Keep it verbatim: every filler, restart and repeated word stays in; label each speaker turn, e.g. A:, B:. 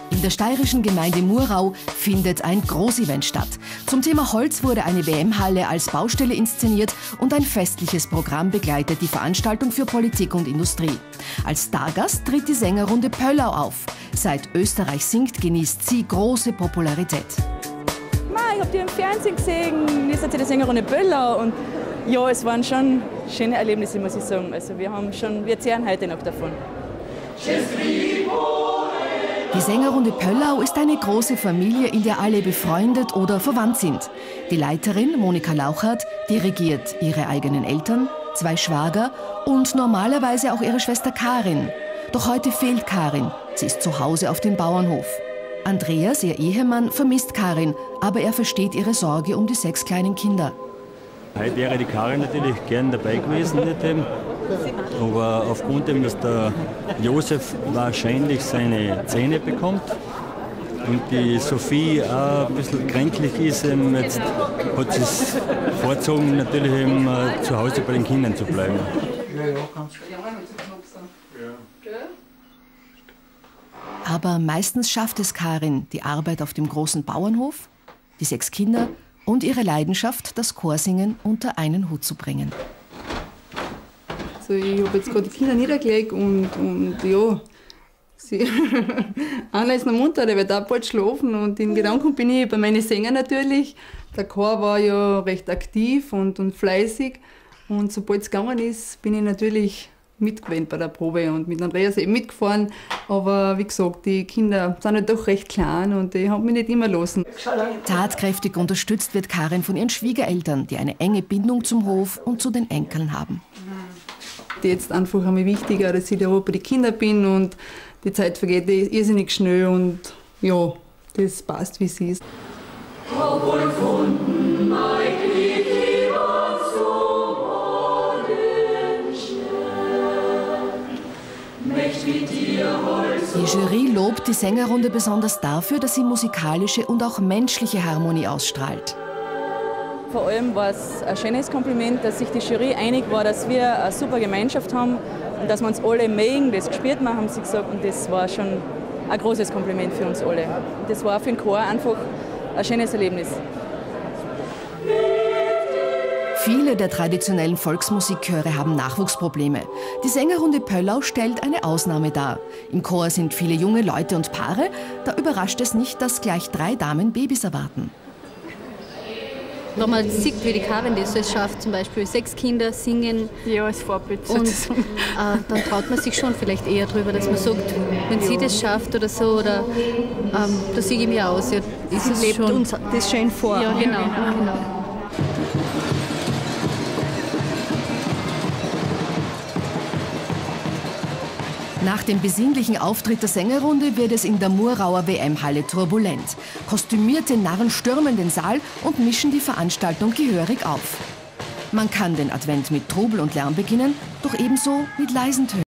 A: In der steirischen Gemeinde Murau findet ein Großevent statt. Zum Thema Holz wurde eine W M-Halle als Baustelle inszeniert und ein festliches Programm begleitet die Veranstaltung für Politik und Industrie. Als Stargast tritt die Sängerrunde Pöllau auf. Seit Österreich singt, genießt sie große Popularität.
B: Ich habe die im Fernsehen gesehen, ihr seid die Sängerrunde Pöllau und ja, es waren schon schöne Erlebnisse, muss ich sagen. Also wir haben schon, wir zehren heute noch davon.
A: Die Sängerrunde Pöllau ist eine große Familie, in der alle befreundet oder verwandt sind. Die Leiterin, Monika Lauchert, dirigiert ihre eigenen Eltern, zwei Schwager und normalerweise auch ihre Schwester Karin. Doch heute fehlt Karin. Sie ist zu Hause auf dem Bauernhof. Andreas, ihr Ehemann, vermisst Karin, aber er versteht ihre Sorge um die sechs kleinen Kinder.
C: Heute wäre die Karin natürlich gern dabei gewesen, nicht dem. Aber aufgrund dem, dass der Josef wahrscheinlich seine Zähne bekommt und die Sophie auch ein bisschen kränklich ist, jetzt hat sie es vorgezogen, natürlich eben zu Hause bei den Kindern zu bleiben.
A: Aber meistens schafft es Karin, die Arbeit auf dem großen Bauernhof, die sechs Kinder und ihre Leidenschaft, das Chorsingen, unter einen Hut zu bringen.
D: Also ich habe jetzt gerade die Kinder niedergelegt und, und ja, sie Anna ist noch munter, der wird auch bald schlafen und in Gedanken bin ich bei meinen Sängern natürlich. Der Chor war ja recht aktiv und, und fleißig und sobald es gegangen ist, bin ich natürlich mitgewählt bei der Probe und mit Andreas eben mitgefahren. Aber wie gesagt, die Kinder sind halt doch recht klein und die haben mich nicht immer lassen.
A: Tatkräftig unterstützt wird Karin von ihren Schwiegereltern, die eine enge Bindung zum Hof und zu den Enkeln haben.
D: Jetzt einfach einmal wichtiger, dass ich da bei den Kindern bin und die Zeit vergeht irrsinnig schnell und ja, das passt, wie sie ist.
A: Die Jury lobt die Sängerrunde besonders dafür, dass sie musikalische und auch menschliche Harmonie ausstrahlt.
B: Vor allem war es ein schönes Kompliment, dass sich die Jury einig war, dass wir eine super Gemeinschaft haben und dass wir uns alle mögen. Das gespielt haben, haben sie gesagt, und das war schon ein großes Kompliment für uns alle. Das war für den Chor einfach ein schönes Erlebnis.
A: Viele der traditionellen Volksmusikchöre haben Nachwuchsprobleme. Die Sängerrunde Pöllau stellt eine Ausnahme dar. Im Chor sind viele junge Leute und Paare. Da überrascht es nicht, dass gleich drei Damen Babys erwarten.
E: Wenn man sieht, wie die Karin das so schafft, zum Beispiel sechs Kinder singen.
B: Ja, als Vorbild.
E: Und äh, dann traut man sich schon vielleicht eher drüber, dass man sagt, wenn sie das schafft oder so, oder ähm, da sehe ich mich aus. Ja, ist
B: sie
E: es
B: lebt
E: schon.
B: uns das schön vor.
E: Ja, genau. genau.
A: Nach dem besinnlichen Auftritt der Sängerrunde wird es in der Murauer W M-Halle turbulent. Kostümierte Narren stürmen den Saal und mischen die Veranstaltung gehörig auf. Man kann den Advent mit Trubel und Lärm beginnen, doch ebenso mit leisen Tönen.